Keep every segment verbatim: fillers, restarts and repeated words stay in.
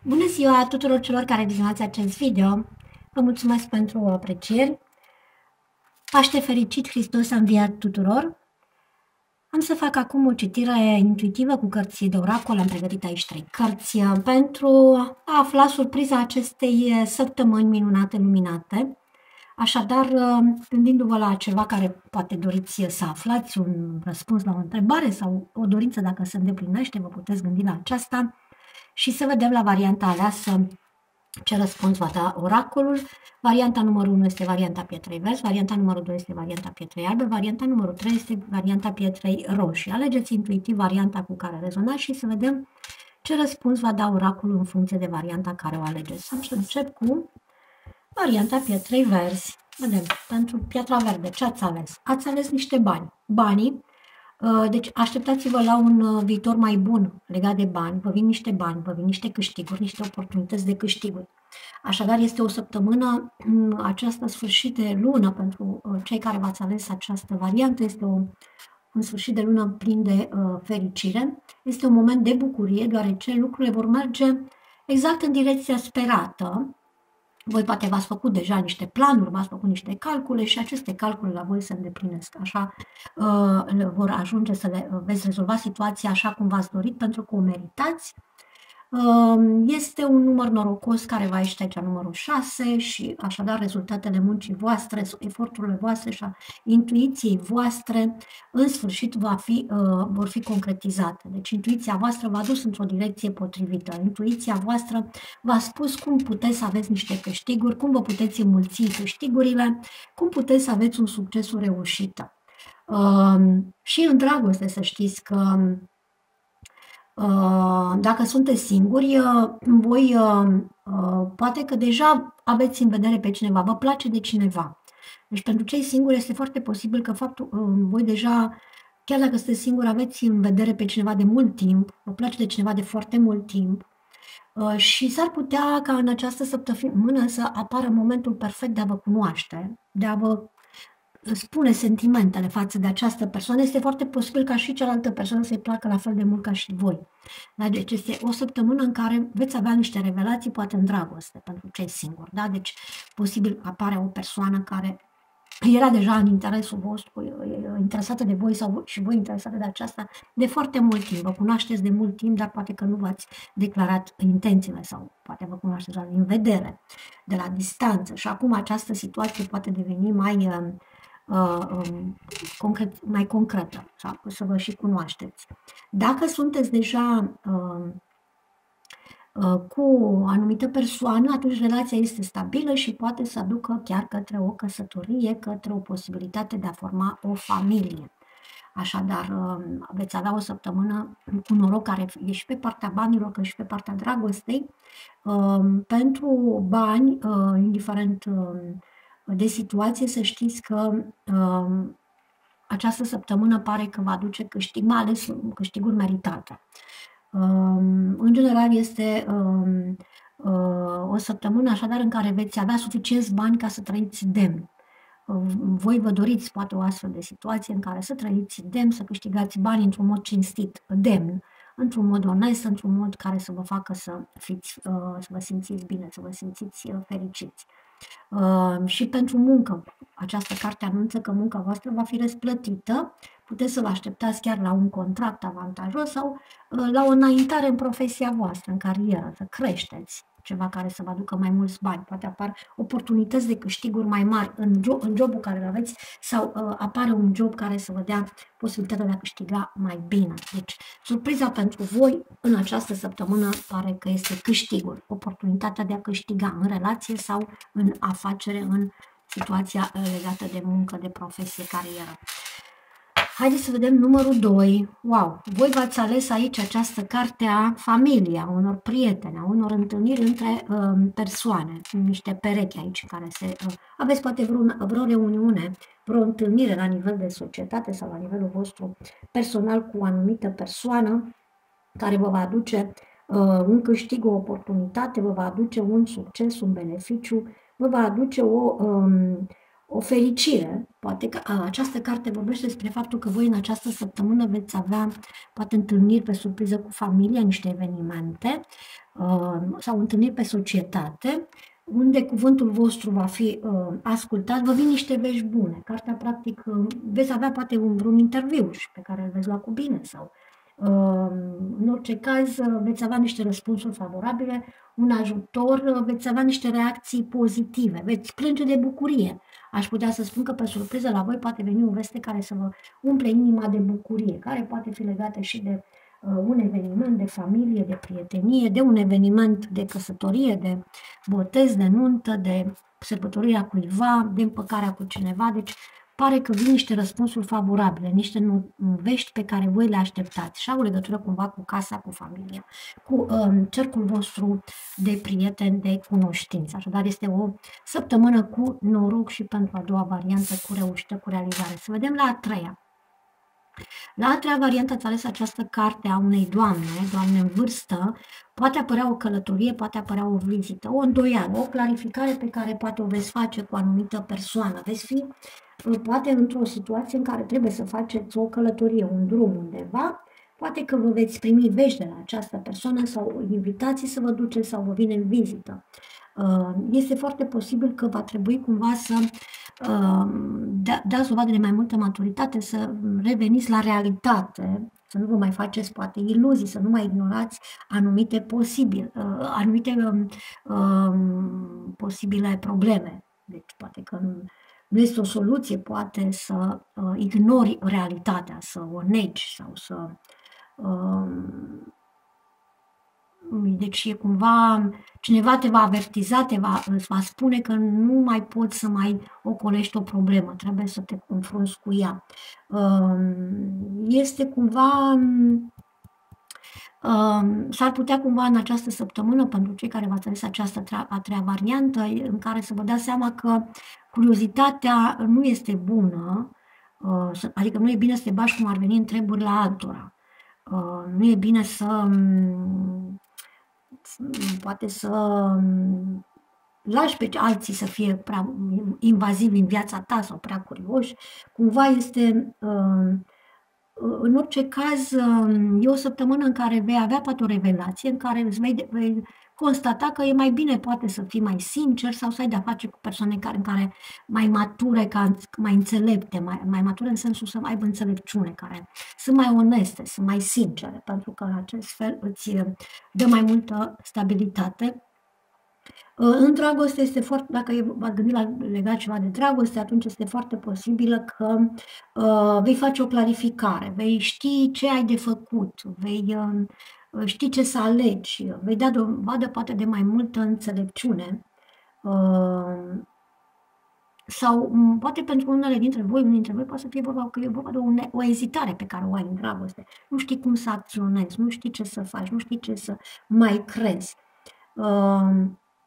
Bună ziua tuturor celor care vizionați acest video! Vă mulțumesc pentru aprecieri! Paște fericit, Hristos a înviat tuturor! Am să fac acum o citire intuitivă cu cărți de oracol. Am pregătit aici trei cărți pentru a afla surpriza acestei săptămâni minunate, luminate. Așadar, gândindu-vă la ceva care poate doriți să aflați, un răspuns la o întrebare sau o dorință dacă se îndeplinește, vă puteți gândi la aceasta și să vedem la varianta aleasă ce răspuns va da oracolul. Varianta numărul unu este varianta pietrei verzi, varianta numărul doi este varianta pietrei albe, varianta numărul trei este varianta pietrei roșii. Alegeți intuitiv varianta cu care rezonați și să vedem ce răspuns va da oracolul în funcție de varianta care o alegeți. Am să încep cu varianta pietrei verzi. Vedem, pentru piatra verde, ce ați ales? Ați ales niște bani. Banii, deci așteptați-vă la un viitor mai bun legat de bani, vă vin niște bani, vă vin niște câștiguri, niște oportunități de câștiguri. Așadar, este o săptămână, această sfârșit de lună, pentru cei care v-ați ales această variantă, este o, un sfârșit de lună plin de uh, fericire. Este un moment de bucurie, deoarece lucrurile vor merge exact în direcția sperată. Voi poate v-ați făcut deja niște planuri, v-ați făcut niște calcule și aceste calcule la voi se îndeplinesc. Așa uh, vor ajunge să le uh, veți rezolva situația așa cum v-ați dorit, pentru că o meritați. Este un număr norocos care va ieși aici, numărul șase, și așadar rezultatele muncii voastre, eforturile voastre și a intuiției voastre în sfârșit va fi, uh, vor fi concretizate. Deci intuiția voastră v-a dus într-o direcție potrivită. Intuiția voastră v-a spus cum puteți să aveți niște câștiguri, cum vă puteți înmulți câștigurile, cum puteți să aveți un succes, o reușită. Uh, și în dragoste să știți că dacă sunteți singuri, voi poate că deja aveți în vedere pe cineva, vă place de cineva. Deci pentru cei singuri este foarte posibil că faptul, voi deja, chiar dacă sunteți singuri, aveți în vedere pe cineva de mult timp, vă place de cineva de foarte mult timp și s-ar putea ca în această săptămână să apară momentul perfect de a vă cunoaște, de a vă spune sentimentele față de această persoană. Este foarte posibil ca și cealaltă persoană să-i placă la fel de mult ca și voi. Da? Deci este o săptămână în care veți avea niște revelații, poate în dragoste, pentru cei singuri. Da? Deci posibil apare o persoană care era deja în interesul vostru, interesată de voi sau și voi interesată de aceasta de foarte mult timp. Vă cunoașteți de mult timp, dar poate că nu v-ați declarat intențiile sau poate vă cunoașteți doar din vedere, de la distanță. Și acum această situație poate deveni mai Uh, um, concret, mai concretă, sau să vă și cunoașteți. Dacă sunteți deja uh, uh, cu o anumită persoană, atunci relația este stabilă și poate să aducă chiar către o căsătorie, către o posibilitate de a forma o familie. Așadar, uh, veți avea o săptămână cu noroc, care e și pe partea banilor, că și pe partea dragostei. Uh, pentru bani, uh, indiferent uh, de situație, să știți că uh, această săptămână pare că va aduce câștig, mai ales câștiguri meritate. Uh, în general este uh, uh, o săptămână așadar în care veți avea suficienți bani ca să trăiți demn. Uh, voi vă doriți poate o astfel de situație în care să trăiți demn, să câștigați bani într-un mod cinstit, demn, într-un mod onest, într-un mod care să vă facă să, fiți, uh, să vă simțiți bine, să vă simțiți uh, fericiți. Uh, și pentru muncă. Această carte anunță că munca voastră va fi răsplătită. Puteți să vă așteptați chiar la un contract avantajos sau uh, la o înaintare în profesia voastră, în carieră, să creșteți ceva care să vă aducă mai mulți bani. Poate apar oportunități de câștiguri mai mari în, job, în jobul care îl aveți sau uh, apare un job care să vă dea posibilitatea de a câștiga mai bine. Deci, surpriza pentru voi în această săptămână pare că este câștigul, oportunitatea de a câștiga în relație sau în afacere, în situația legată de muncă, de profesie, carieră. Haideți să vedem numărul doi. Wow! Voi v-ați ales aici această carte a familiei, a unor prieteni, a unor întâlniri între uh, persoane, niște perechi aici care se... Uh, aveți poate vreun, vreo reuniune, vreo întâlnire la nivel de societate sau la nivelul vostru personal cu o anumită persoană care vă va aduce uh, un câștig, o oportunitate, vă va aduce un succes, un beneficiu, vă va aduce o... Um, o fericire. Poate că a, această carte vorbește despre faptul că voi în această săptămână veți avea poate întâlniri pe surpriză cu familia, niște evenimente uh, sau întâlniri pe societate, unde cuvântul vostru va fi uh, ascultat, vă vin niște vești bune. Cartea, practic, uh, veți avea poate un vreun interviu și pe care îl veți lua cu bine sau uh, în orice caz uh, veți avea niște răspunsuri favorabile, un ajutor, uh, veți avea niște reacții pozitive, veți plânge de bucurie. Aș putea să spun că pe surpriză la voi poate veni o veste care să vă umple inima de bucurie, care poate fi legată și de uh, un eveniment de familie, de prietenie, de un eveniment de căsătorie, de botez, de nuntă, de sărbătorirea cuiva, de împăcarea cu cineva. Deci pare că vin niște răspunsuri favorabile, niște nu- vești pe care voi le așteptați și au legătură cumva cu casa, cu familia, cu um, cercul vostru de prieteni, de cunoștință. Așadar este o săptămână cu noroc și pentru a doua variantă, cu reușită, cu realizare. Să vedem la a treia. La a treia variantă ați ales această carte a unei doamne, doamne în vârstă, poate apărea o călătorie, poate apărea o vizită, o îndoială, o clarificare pe care poate o veți face cu o anumită persoană. Veți fi poate într-o situație în care trebuie să faceți o călătorie, un drum undeva, poate că vă veți primi vești de la această persoană sau invitații să vă duceți sau vă vine în vizită. Este foarte posibil că va trebui cumva să dați dovadă de mai multă maturitate, să reveniți la realitate, să nu vă mai faceți poate iluzii, să nu mai ignorați anumite posibile, anumite um, posibile probleme. Deci poate că nu, nu este o soluție, poate să uh, ignori realitatea, să o negi sau să... Uh, deci e cumva, cineva te va avertiza, te va, îți va spune că nu mai poți să mai ocolești o problemă, trebuie să te confrunți cu ea. Este cumva... S-ar putea cumva în această săptămână, pentru cei care v-ați ales această a treia variantă, în care să vă dați seama că curiozitatea nu este bună, adică nu e bine să te bași cum ar veni în treburi la altora. Nu e bine să, poate să lași pe alții să fie prea invazivi în viața ta sau prea curioși. Cumva este... În orice caz, e o săptămână în care vei avea poate o revelație, în care îți vei, vei constata că e mai bine poate să fii mai sincer sau să ai de-a face cu persoane care, în care mai mature, ca, mai înțelepte, mai, mai mature în sensul să aibă înțelepciune, care sunt mai oneste, sunt mai sincere, pentru că în acest fel îți dă mai multă stabilitate. În dragoste este foarte, dacă v-ați gândit la legat ceva de dragoste, atunci este foarte posibilă că uh, vei face o clarificare, vei ști ce ai de făcut, vei uh, ști ce să alegi, vei da dovadă poate de mai multă înțelepciune. Uh, sau poate pentru unele dintre voi, unii dintre voi, poate să fie vorba că e vorba de o, o ezitare pe care o ai în dragoste. Nu știi cum să acționezi, nu știi ce să faci, nu știi ce să mai crezi. Uh,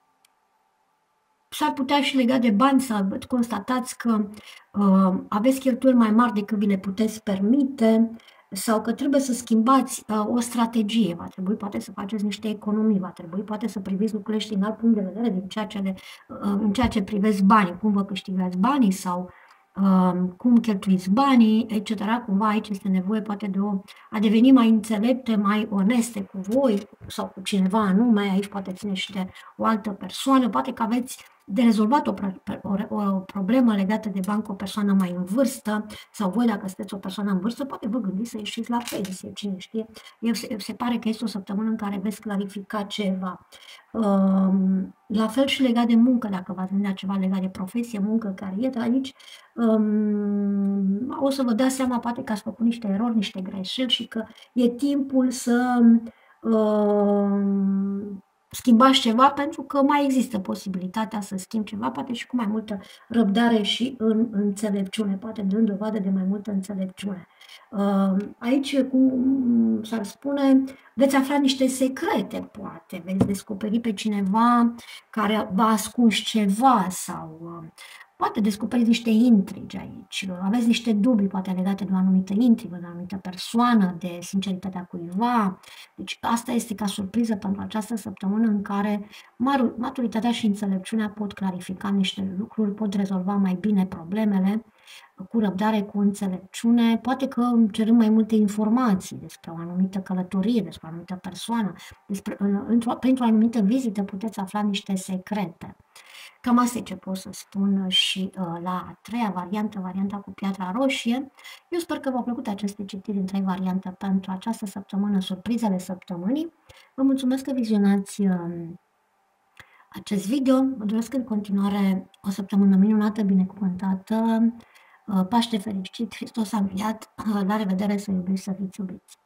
S-ar putea și legat de bani să constatați că uh, aveți cheltuieli mai mari decât vi le puteți permite sau că trebuie să schimbați uh, o strategie, va trebui poate să faceți niște economii, va trebui poate să priviți lucrurile și din alt punct de vedere din ceea ce, le, uh, în ceea ce priveți banii, cum vă câștigați banii sau uh, cum cheltuiți banii, et cetera. Cumva aici este nevoie poate de o, a deveni mai înțelepte, mai oneste cu voi sau cu cineva anume, aici poate ține și de o altă persoană, poate că aveți de rezolvat o, o, o problemă legată de bani cu o persoană mai în vârstă sau voi dacă sunteți o persoană în vârstă, poate vă gândiți să ieșiți la pensie, cine știe. Eu, se, se pare că este o săptămână în care veți clarifica ceva. Um, la fel și legat de muncă, dacă v-ați gândit la ceva legat de profesie, muncă, carieră, aici um, o să vă dați seama poate că ați făcut niște erori, niște greșeli și că e timpul să um, schimbați ceva, pentru că mai există posibilitatea să schimbi ceva, poate și cu mai multă răbdare și în înțelepciune, poate dând dovadă de mai multă înțelepciune. Aici, cum s-ar spune, veți afla niște secrete, poate, veți descoperi pe cineva care v-a ascuns ceva sau poate descoperiți niște intrigi aici, aveți niște dubii, poate legate de o anumită intrigă, de o anumită persoană, de sinceritatea cuiva. Deci asta este ca surpriză pentru această săptămână în care maturitatea și înțelepciunea pot clarifica niște lucruri, pot rezolva mai bine problemele cu răbdare, cu înțelepciune, poate că cerând mai multe informații despre o anumită călătorie, despre o anumită persoană, despre, într-o, printr-o anumită vizită puteți afla niște secrete. Cam asta e ce pot să spun și uh, la a treia variantă, varianta cu piatra roșie. Eu sper că v-au plăcut aceste citiri în trei variante pentru această săptămână, surprizele săptămânii. Vă mulțumesc că vizionați uh, acest video. Vă doresc în continuare o săptămână minunată, binecuvântată, uh, Paște fericit, Hristos a înviat, uh, la revedere, să iubiți, să fiți iubiți!